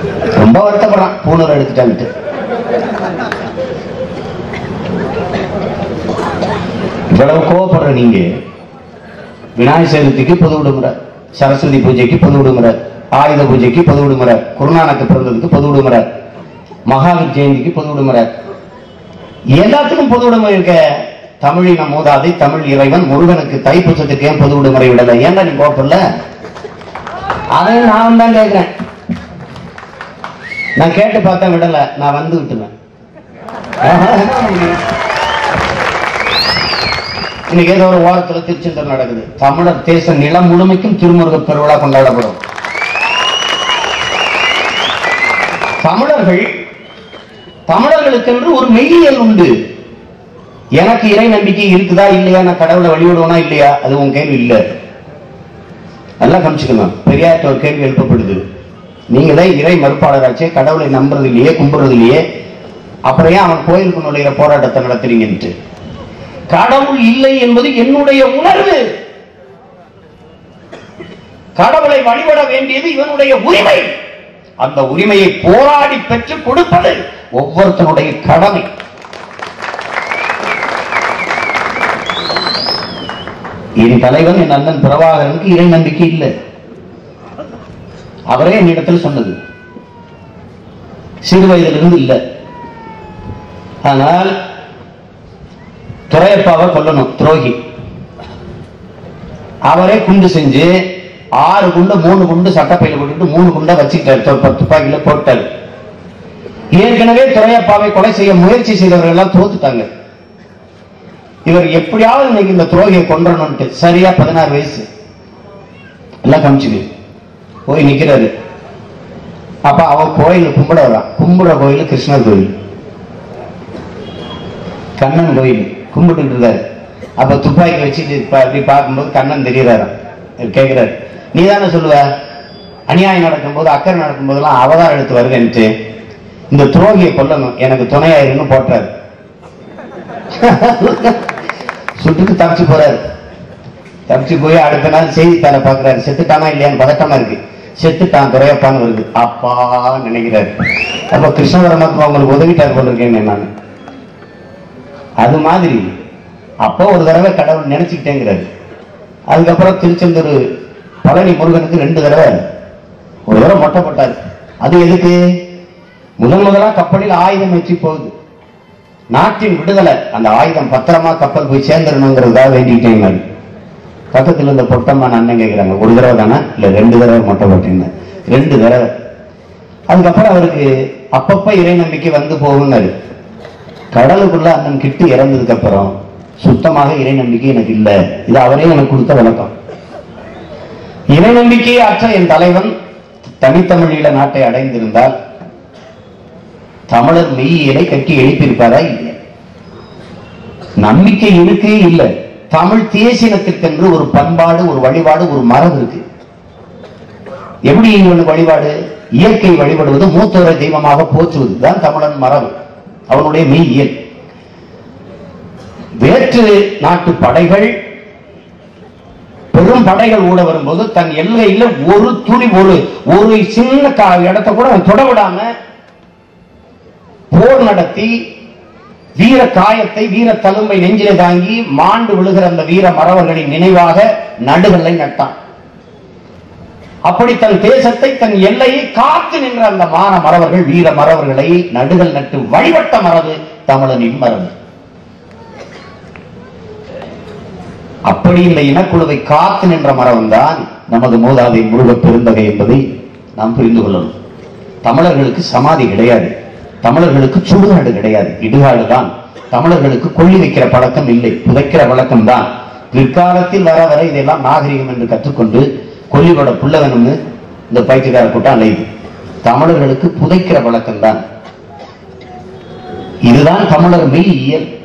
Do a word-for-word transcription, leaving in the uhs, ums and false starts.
ரொம்ப வருத்தப்படுறான் பூனூர் எடுத்துட்டான்ட்டு. இவ்வளவு கோவப்படுற நீங்க விநாயகர் சதுர்த்திக்கு பொது விடுமுறை, சரஸ்வதி பூஜைக்கு பொது விடுமுறை, ஆயுத பூஜைக்கு பொது விடுமுறை, குருநானக்கு பிறந்ததுக்கு பொது விடுமுறை, மகாவீர் ஜெயந்திக்கு பொது விடுமுறை, எல்லாத்துக்கும் பொது விடுமுறை இருக்க. தமிழின மூதாதை தமிழ் இறைவன் முருகனுக்கு தைப்பூசத்துக்கு ஏன் பொது விடுமுறை விடல? ஏன்டா நீ கோப்பல்ல? அதை நான் தான் கேட்கிறேன். நான் கேட்டு பார்த்தா விடல, நான் வந்து விட்டுவேன். இன்னைக்கு ஏதோ ஒரு வாரத்துல திருச்செந்தூர் நடக்குது. தமிழர் தேச நிலம் முழுமைக்கும் திருமுருக பெருவிழா கொண்டாடப்படும். தமிழர்கள் தமிழர்களுக்கென்று ஒரு மெய்யியல் உண்டு. எனக்கு இறை நம்பிக்கை இருக்குதா இல்லையா, நான் கடவுளை வழிபடுவனா இல்லையா, அது உன் கேள்வி இல்லை. நல்லா கவனிச்சுக்கணும். பெரியார்ட்ட ஒரு கேள்வி எழுப்பப்படுது. நீங்களே இறை மறுப்பாளராச்சே, கடவுளை நம்புறது இல்லையே, கும்புறது இல்லையே, அப்புறம் ஏன் அவன் கோயிலுக்கு நுழையிற போராட்டத்தை நடத்துறீங்கன்ட்டு. கடவுள் இல்லை என்பது என்னுடைய உணர்வு. கடவுளை வழிபட வேண்டியது இவனுடைய உரிமை. அந்த உரிமையை போராடி பெற்று கொடுப்பது ஒவ்வொருத்தனுடைய கடமை. என் தலைவன் என் அண்ணன் பிரபாகரனுக்கு இறை நம்பிக்கை இல்லை. அவரே என்னிடத்தில் சொன்னது. சிறு வயதிலிருந்து இல்லை. ஆனால் துரையப்பாவை கொல்லணும், துரோகி. அவரே குண்டு செஞ்சு ஆறு குண்டு மூணு குண்டு சட்டப்பையில போட்டுட்டு மூணு குண்டை வச்சுக்கிட்டாரு, துப்பாக்கியில போட்டாரு. ஏற்கனவே துரையப்பாவை கொலை செய்ய முயற்சி செய்தவர்கள் எல்லாம் தோத்துட்டாங்க. இவர் எப்படியாவது இன்னைக்கு இந்த துரோகியை கொன்றணும்ட்டு சரியா பதினாறு வயசு எல்லாம் கமிச்சுக்கு போய் நிக்கிறாரு. அப்ப அவன் கோயில் கும்பிட வரான். கும்பிட கோயில் கிருஷ்ணர் கோயில், கண்ணன் கோயில் கும்பிட்டு இருக்காரு. அப்ப துப்பாக்கி வச்சுட்டு அப்படி பார்க்கும்போது கண்ணன் தெரியறாரு. கேட்கிறாரு, நீ தானே சொல்லுவ அநியாயம் நடக்கும் போது அக்கறை நடக்கும் போதெல்லாம் அவதாரம் எடுத்து வருவேன்ட்டு, இந்த துரோகியை கொல்லணும், எனக்கு துணையாயிருன்னு போட்டாரு. சுட்டுக்கு தப்பிச்சு போறாரு. தப்பிச்சு போய் அடுத்த நாள் செய்தித்தாளை பாக்குறாரு. செத்துட்டானா இல்லையான்னு பதட்டமா இருக்கு. செத்துட்டான் துரையப்பான்னு வருது. அப்பா நினைக்கிறாரு. அப்ப கிருஷ்ண பரமாத்மா உங்களுக்கு உதவிட்டார் போல இருக்கேன்னு நான். அது மாதிரி அப்போ ஒரு தடவை கடவுள் நினைச்சுக்கிட்டேங்கிறாரு. அதுக்கப்புறம் திருச்செந்தூர் பழனி முருகனுக்கு ரெண்டு தடவை, ஒரு தடவை மொட்டை போட்டாரு. அது எதுக்கு? முதன் முதலா கப்பலில் ஆயுதம் வச்சு போகுது. நாட்டின் விடுதலை, அந்த ஆயுதம் பத்திரமா கப்பல் போய் சேர்ந்துடணுங்கிறதுக்காக வேண்டிக்கிட்டேங்க. பக்கத்தில் இருந்த பொட்டம்மான அண்ணன் கேட்கிறாங்க, ஒரு தடவை தானே இல்ல ரெண்டு தடவை மொட்டை போட்டீங்க? ரெண்டு தடவை. அதுக்கப்புறம் அவருக்கு அப்பப்ப இறை நம்பிக்கை வந்து போகுங்காரு. கடலுக்குள்ள அண்ணன் கிட்டு இறந்ததுக்கு அப்புறம் சுத்தமாக இறை நம்பிக்கை எனக்கு இல்லை. இது அவரே எனக்கு கொடுத்த விளக்கம். இறை நம்பிக்கையை அற்ற என் தலைவன் தனித்தமிழீழ நாட்டை அடைந்திருந்தால் தமிழர் மெய்யியலை கட்டி எழுப்பியிருப்பாரா இல்லையா? நம்பிக்கை இருக்கு இல்லை. தமிழ் தேசினத்திற்கென்று ஒரு பண்பாடு, ஒரு வழிபாடு, ஒரு மரபு இருக்கு. எப்படி இவனுக்கு வழிபாடு? இயற்கை வழிபடுவது, மூத்தோரை தெய்வமாக போற்றுவது தான் தமிழன் மரபு, அவனுடைய மெய்யியல். வேற்று நாட்டு படைகள், பெரும் படைகள் ஊட வரும்போது தன் எல்லையில ஒரு துளி, ஒரு ஒரு சின்ன இடத்தை கூட தொட விடாம போர் நடத்தி வீர காயத்தை, வீர தழும்பை நெஞ்சிலே தாங்கி மாண்டு விழுகிற அந்த வீர மறவர்களின் நினைவாக நடுகளை நட்டான். அப்படி தன் தேசத்தை, தன் எல்லையை காத்து நின்ற அந்த மான மறவர்கள், வீர மறவர்களை நடுகள் நட்டு வழிபட்ட மரபு தமிழனின் மரபு. அப்படி இந்த இனக்குழுவை காத்து நின்ற மரபன் தான் நமது மூதாதை முருக பெருந்தகை என்பதை நாம் புரிந்து கொள்ளணும். தமிழர்களுக்கு சமாதி கிடையாது, தமிழர்களுக்கு சுடுகாடு கிடையாது, இடுகாடு தான். தமிழர்களுக்கு கொள்ளி வைக்கிற பழக்கம் இல்லை, புதைக்கிற பழக்கம் தான். பிற்காலத்தில் வர வர இதெல்லாம் நாகரிகம் என்று கற்றுக்கொண்டு கொல்லிபட புள்ளவனும்னு இந்த பயிற்சிக்கார கூட்டம் அலையுது. தமிழர்களுக்கு புதைக்கிற பழக்கம் தான். இதுதான் தமிழர் மெய்யியல்.